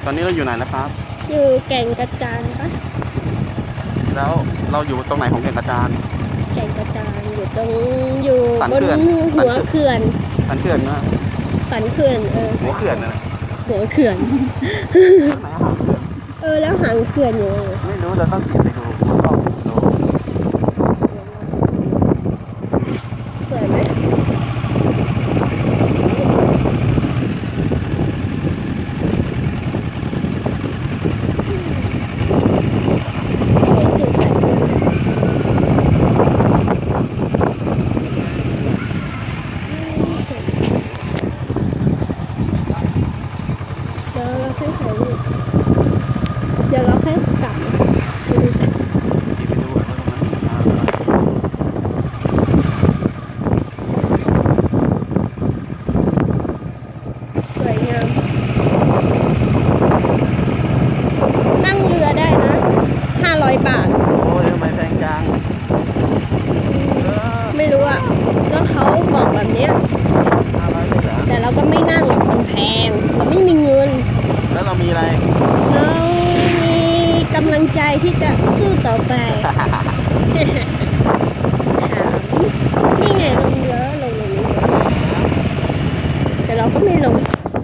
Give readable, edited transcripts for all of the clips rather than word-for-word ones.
ตอนนี้เราอยู่ไหนแล้วครับอยู่แก่งกระจานปะแล้วเราอยู่ตรงไหนของแก่งกระจานแก่งกระจานอยู่บนหัวเขื่อนสันเขื่อนนะสันเขื่อนหัวเขื่อนนะหัวเขื่อนแล้วหางเขื่อนอยู่ไม่รู้เราต้องไปดูสวยไหมเดี๋ยวเราแค่กลับสวยงามนั่งเรือได้นะ500 บาทโอ้ยทำไมแพงจังไม่รู้อ่ะก็เขาบอกแบบนี้แต่เราก็ไม่นั่งมันแพงเราไม่มีเงินแล้วเรามีอะไรเรามีกำลังใจที่จะสู้ต่อไปนี่ไงลงเยอะลงอย่างนี้แต่เราก็ไม่ลง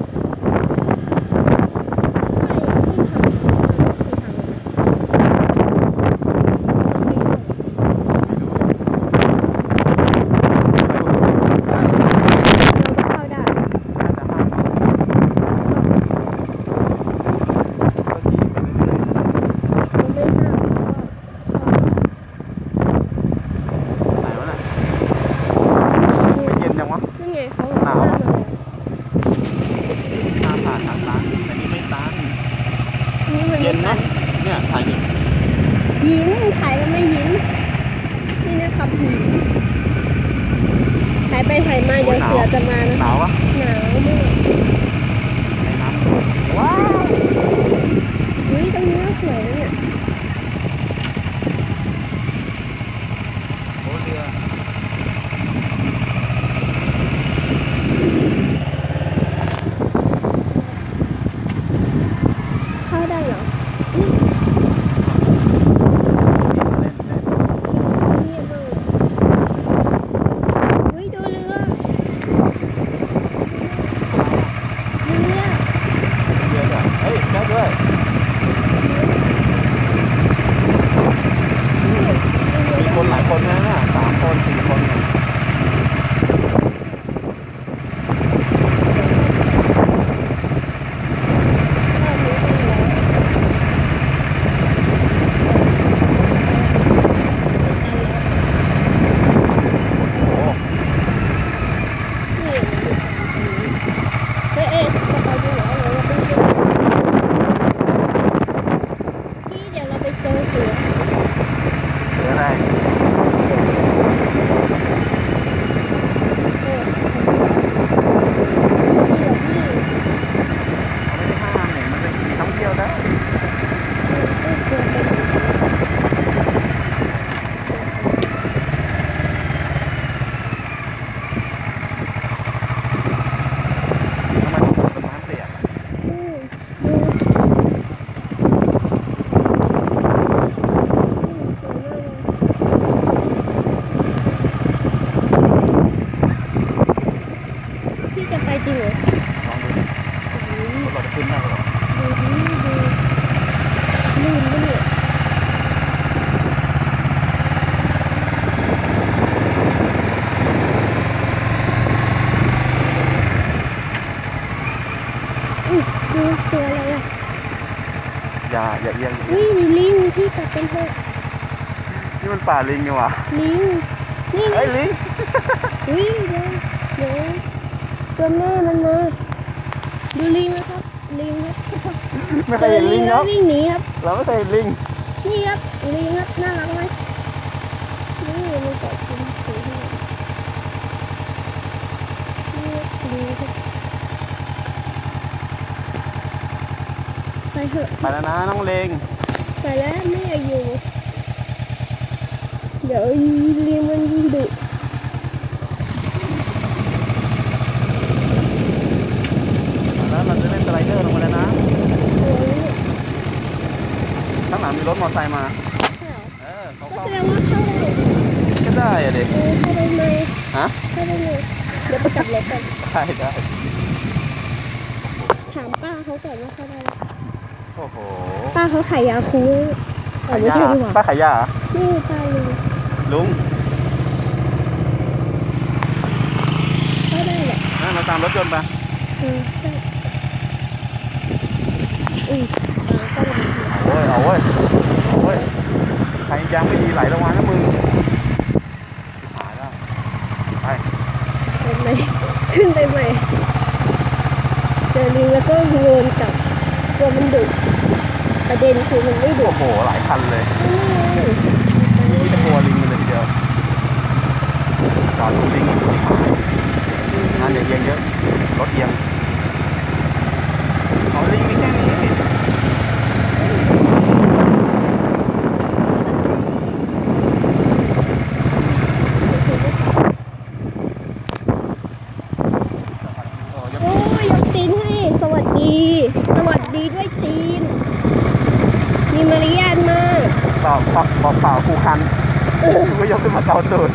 เย็นนะเนี่ยถ่ายดิยิ้มถ่ายก็ไม่ยิ้มนี่นะครับถ่ายไปถ่ายมาเดี๋ยวเสือจะมานะหนาวปะหนาวมากว้าวอุ้ยตรงนี้ก็สวยนะเนี่ยโอ้เรือเข้าได้เหรอคนหลายคนนะ3 คน 4 คนจริงเหรอลองดูเราจะขึ้นได้หรอลื่นก็เนี่ยดูตัวอะไรอ่ะอย่าเอียงมีลิงที่กัดเป็นเพื่อนนี่มันป่าลิงไงวะลิงนี่ไอ้ลิงเดี๋ยวตัวแม่มันมาดูลิงนะครับลิงครับไม่เคยเห็นลิงครับวิ่งหนีครับเราไม่เคยเห็นลิงนี่ครับลิงครับน่ารักไหมนี่มันเกาะกินสีนี่ลิงครับไปเถอะไปแล้วนะน้องเลงไปแล้วไม่อยากอยู่เดี๋ยวลิงมันดุแล้วเราจะเล่นสไลเดอร์ลงมาแล้วนะถมอเตอร์ไซค์มาใช่เหรอเขาก็เข้าแสดงว่าเข้าได้ก็ได้อะเด็กเข้าได้ไหมฮะเข้าได้ไหมเดี๋ยวไปกลับรถกันได้ถามป้าเขาก่อนว่าเข้าได้ไหมโอ้โหป้าเขาขายยาคูไม่ใช่ดีกว่าป้าขายยาเหรอนี่ป้าลุงลุงเข้าได้แหละมาตามรถยนต์ไปใช่ก็ได้เอาเว้ยใครยังไม่ดีไหลระวังนะมึงหายแล้วไปไปไหมขึ้นไปใหม่เจอลิงแล้วก็วนกลับกลัวมันดุประเด็นคือมันไม่ดุโอ้โหหลายคันเลยไม่นี่จะกลัวลิงกันเลยทีเดียวจอดดูลิงอีกงานอย่าเอียงเยอะรถเอียงเอาลิงมีแค่นี้โอ้ยยกตีนให้สวัสดีด้วยตีนมีมารยาทมากบอกเปล่าคูคันกูก็ยกขึ้นมาเกาตูด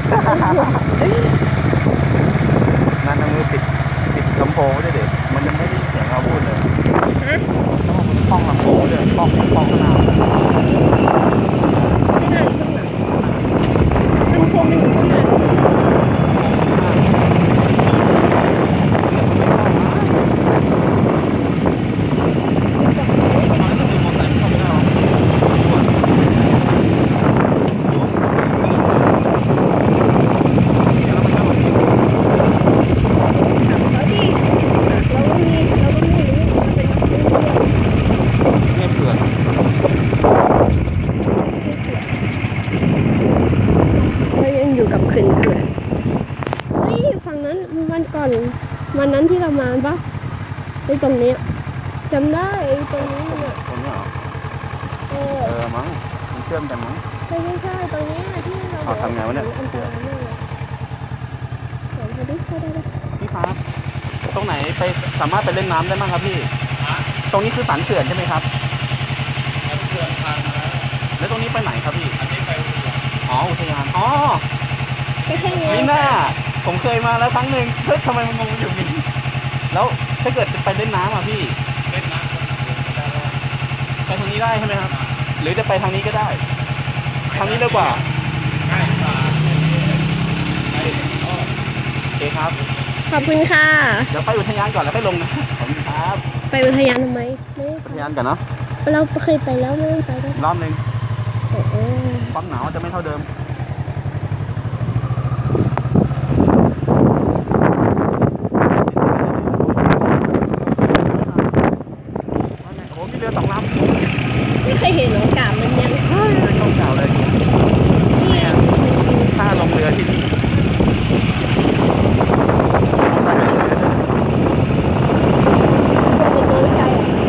นั่นมือปิดลำโพงไว้ด้วยเด็กมันยังไม่ได้เสียงเราพูดเลยฮะต้องเอาป้องลำโพงด้วยป้องข้างหน้าไม่น่าอยู่ข้างหลังลำโพงมันอยู่ข้างหน้าวันนั้นที่เรามาปะไอ้ตรงนี้จำได้ไอ้ตรงนี้เนี่ยตรงนี้เหรอมั้งมันเชื่อมกันมั้งใช่ตรงนี้ที่เราทำไงวะเนี่ยอันตรายมากเลยเดี๋ยวเขาดิเข้าได้ไหมพี่ครับตรงไหนไปสามารถไปเล่นน้ำได้บ้างครับพี่ตรงนี้คือสันเขื่อนใช่ไหมครับสันเขื่อนทางแล้วตรงนี้ไปไหนครับพี่อันนี้ไปอุทยานอุทยานก็ใช่ไงนี่น่าผมเคยมาแล้วครั้งหนึ่งเฮ้ยทำไมมันงงอยู่นี่แล้วถ้าเกิดไปเล่นน้ำอ่ะพี่เล่นน้ำไปทางนี้ได้ใช่ไหมครับหรือจะไปทางนี้ก็ได้ทางนี้เร็วกว่าง่ายกว่าโอเคครับขอบคุณค่ะเดี๋ยวไปอุทยานก่อนแล้วค่อยลงนะขอบคุณครับไปอุทยานทำไมไม่อุทยานกันเนาะเราเคยไปแล้วไม่ไปได้รอบนึงโอ้ความหนาวจะไม่เท่าเดิมโอ้มีเรือ2 ลำไม่เคยเห็นหรอกาบมันยังต้องเก่าเลยเนี่ยถ้าลงเรือที่นี่ใส่เป็นเรือตัวเป็นน้อยใจ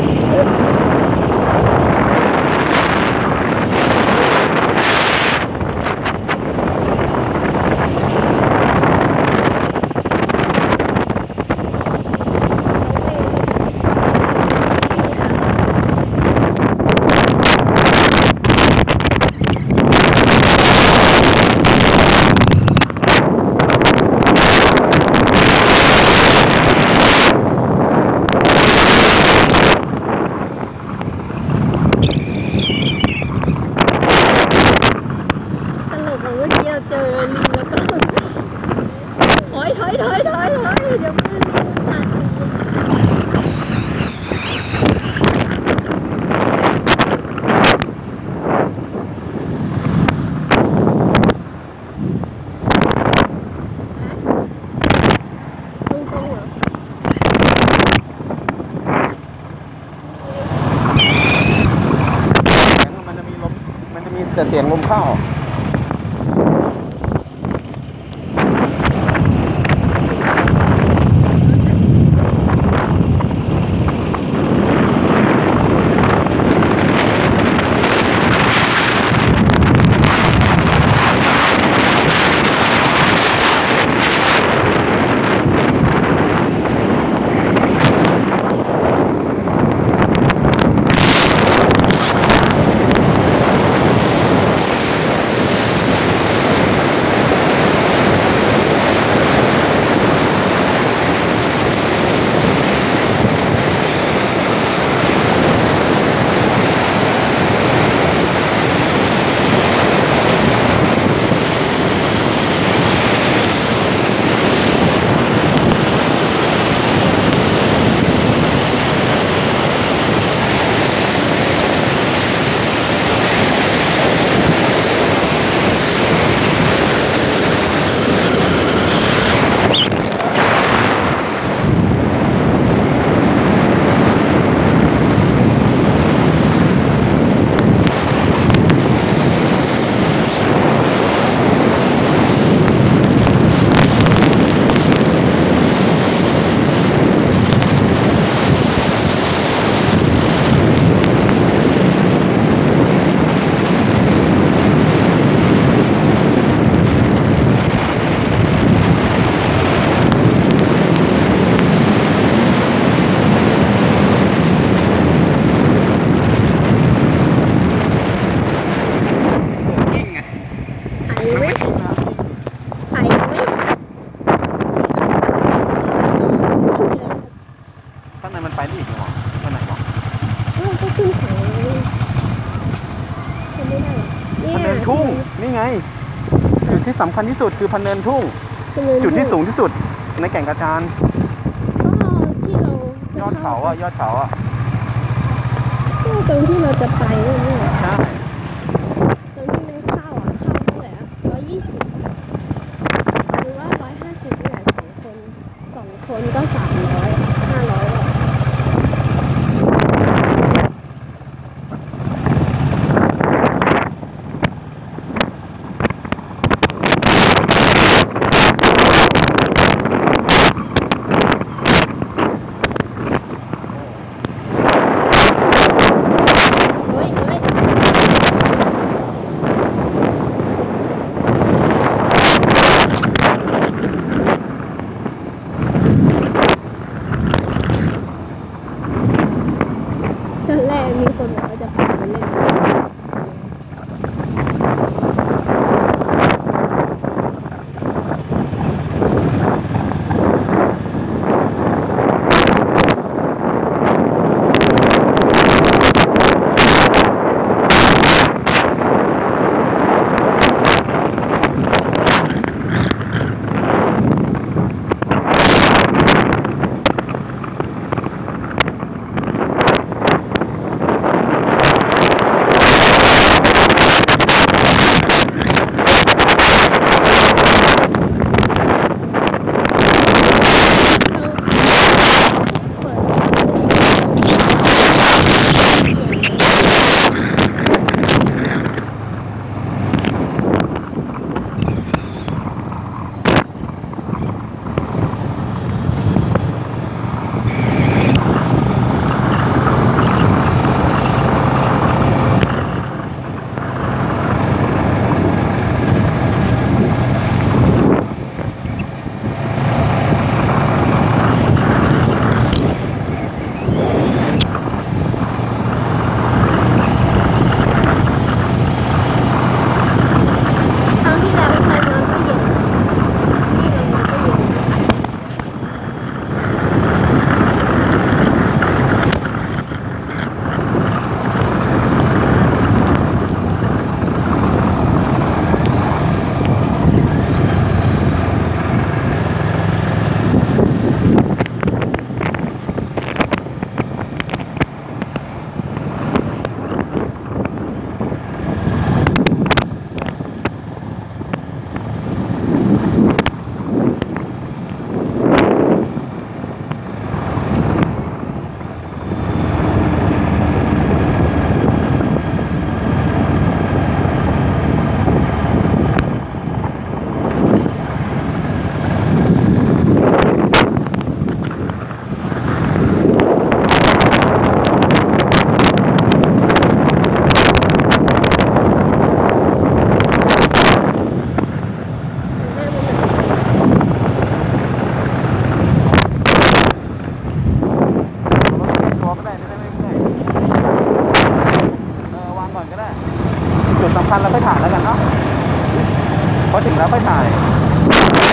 เจอลิงแล้วก็ถอยเดี๋ยวมันลิงตัดตรงเหรอมันจะมีลมมันจะมีแต่เสียงลมเข้าขึ้นเขาทำไม่ได้หรอพะเนินทุ่งนี่ไง จุดที่สำคัญที่สุดคือพะเนินทุ่ง จุดที่สูงที่สุดในแก่งกระจานก็ที่เรายอดเขาอ่ะยอดเขาอ่ะก็ตรงที่เราจะไปนี่ใช่ตรงที่มันเข้าเท่าไหร่120หรือว่า150เนี่ย2 คนก็300 500หรอตอนแรกมีคนบอกว่าจะพาไปเล่นน้ครั้งที่แล้วเคยมาก็เย็นนี่เรามาก็เย็นตัวก็ได้ไม่ได้ไม่เมื่อยวางก่อนก็ได้ จุดสำคัญเราค่อยถ่ายแล้วกันเนาะพอถึงแล้วค่อยถ่าย